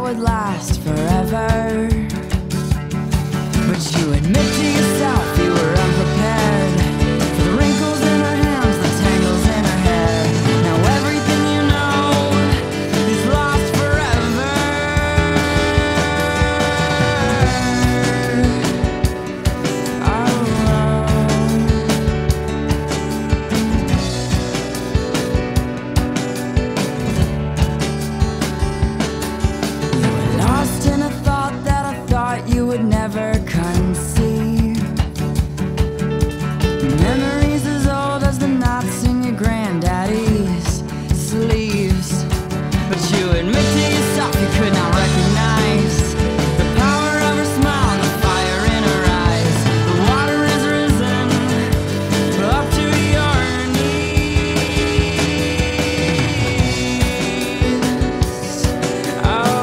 would last forever. But you admit to yourself you were unprepared for the wrinkles in her hands, the tangles in her hair. Now everything you know is lost forever. You were lost in a thought that I thought you would never conceive. Memories as old as the knots in your granddaddy's sleeves. But you admit to yourself you could not recognize the power of her smile and the fire in her eyes. The water has risen up to your knees. Oh.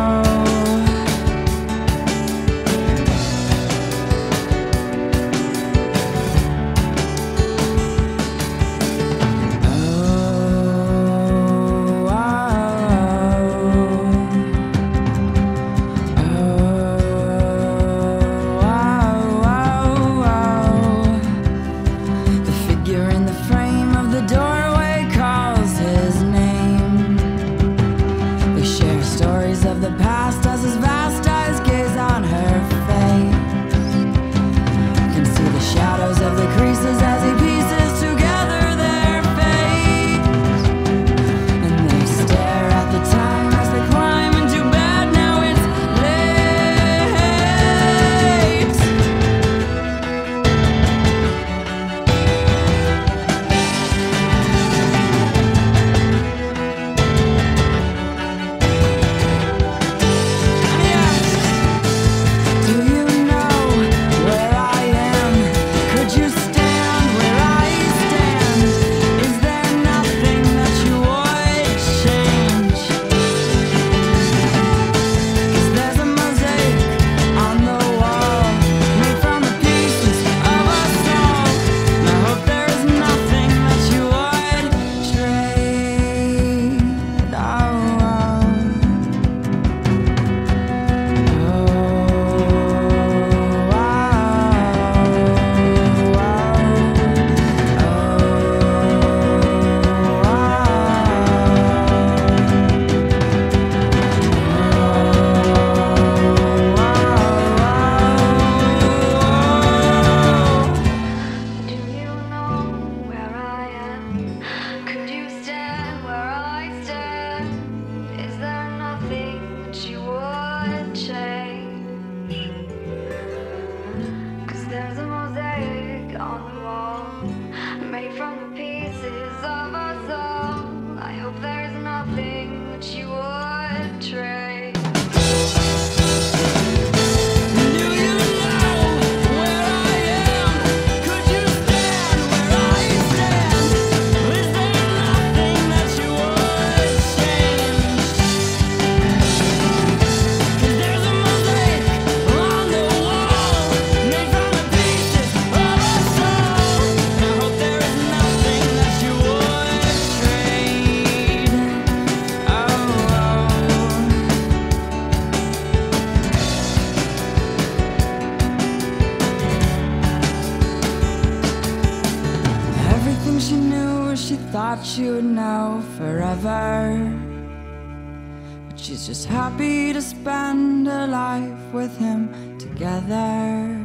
The figure in the frame of the doorway calls his name. They share stories of the past as his vast eyes gaze on her face. Can see the shadows of the creases as he pieces together their fate. And they stare at the time as they climb into bed. Now it's late. Do you know where I am? Could you stand where I stand? Is there nothing that you would change? 'Cause there's a mosaic on the wall, made from the pieces of us all. And I hope there is nothing that you would trade. Do you know where I am? Could you stand where I stand? Is there nothing that you would change? 'Cause there's a mosaic on the wall, made from the pieces of us all. I hope there's nothing that you would trade. Do you know where I am? Could you stand where I stand? Is there nothing that you would change? 'Cause there's a mosaic on the wall, made from the pieces of us all. And I hope there is nothing that you would trade. Everything she knew, she thought she would know forever. But she's just happy to spend her life with him together.